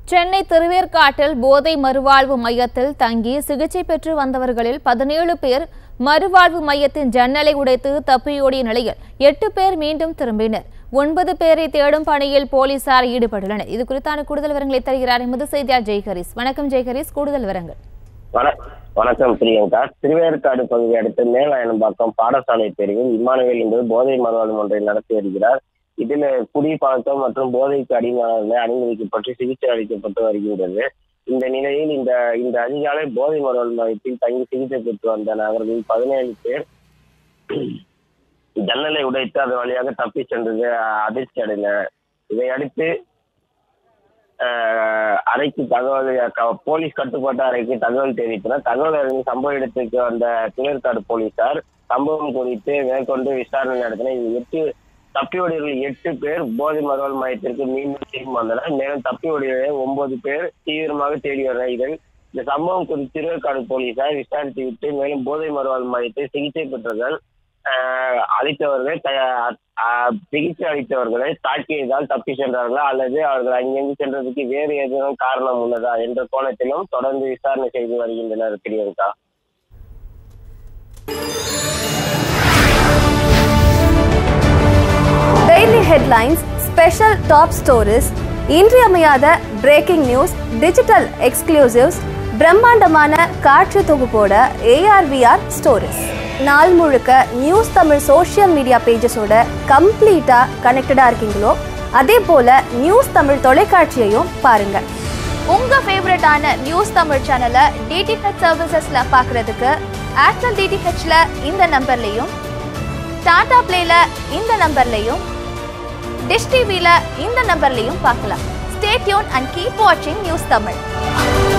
சென்னை திருவேற்காட்டில் போதை மறுவாழ்வு மையத்தில் தங்கி சிகிச்சை பெற்று வந்தவர்களில் 17 பேர் மறுவாழ்வு மையத்தின் ஜன்னலை உடைத்து தப்பியோடிய நிலையில் 8 பேர் மீண்டும் திரும்பினர். 9 பேரை தேடும் பணியில் போலீசார் ஈடுபட்டுள்ளனர். இது குறித்தான கூடுதல் விவரங்களை தருகிறார் எமது செய்தியாளர் ஜெய்ஹரிஸ். வணக்கம் ஜெய்ஹரிஸ், கூடுதல் விவரங்கள். வணக்கம் பிரியங்கா. திருவேற்காடு பகுதியை அடுத்த மேலாயனம்பாக்கம் பாடசாலை பிரிவில் இம்மானுவேல் என்பது போதை மறுவாழ்வு ஒன்றை நடத்தி வருகிறார். இதில் குடிப்பழக்கம் மற்றும் போதைக்கு அடிமையாளர்களை அனுமதிக்கப்பட்டு சிகிச்சை அளிக்கப்பட்டு வருகின்றது. இந்த நிலையில் இந்த அதிகாலை போதை மறுவாழ்வு மையத்தில் தங்கி சிகிச்சை பெற்று வந்த நபர்கள் 17 பேர் ஜன்னலை உடைத்து அதன் வழியாக தப்பி சென்றது அதிர்ச்சி அடைந்தனர். இதையடுத்து அறைக்கு போலீஸ் கட்டுப்பாட்டு அறைக்கு தகவல் தெரிவித்தனர். தகவல் அறிந்து சம்பவ இடத்துக்கு வந்த திருவேற்காடு போலீசார் சம்பவம் குறித்து மேற்கொண்டு விசாரணை நடத்தினர். தப்பியோடியவர்கள் 8 பேர் போதை மறுவாழ்வு மையத்திற்கு மீண்டும் திரும்பி வந்தனர். மேலும் தப்பியோடிய 9 பேர் தீவிரமாக தேடி வருகிறார்கள். இந்த சம்பவம் குறித்து திருவேற்காடு போலீசார் விசாரித்துவிட்டு மேலும் போதை மறுவாழ்வு மையத்தை சிகிச்சை பெற்றவர்கள் சிகிச்சை அளித்தவர்களை தாக்கியதால் தப்பி சென்றார்களா அல்லது அவர்கள் அங்கிருந்து சென்றதுக்கு வேறு ஏதேனும் காரணம் உள்ளதா என்ற கோணத்திலும் தொடர்ந்து விசாரணை செய்து வருகின்றனர். Priyanka, daily headlines, special top stories, இன்றியமையாத பிரேக்கிங் நியூஸ், டிஜிட்டல் எக்ஸ்க்ளூசிவ்ஸ், பிரம்மாண்டமான காட்சி தொகுப்போட ARVR ஸ்டோரிஸ். நாள் முழுக்க நியூஸ் தமிழ் சோஷியல் மீடியா பேஜஸோட கம்ப்ளீட்டாக கனெக்டடாக இருக்கீங்களோ அதே போல் நியூஸ் தமிழ் தொலைக்காட்சியையும் பாருங்கள். உங்கள் ஃபேவரட்டான நியூஸ் தமிழ் சேனலை DTH சர்வீசஸில் பார்க்குறதுக்கு ஏர்டெல் DTHல இந்த நம்பர்லையும், டாடா பிளேல இந்த நம்பர்லையும், டிஷ் டிவியில் இந்த நம்பர்லையும் பார்க்கலாம். ஸ்டே டியூன் அண்ட் கீப் வாட்சிங் நியூஸ் தமிழ்.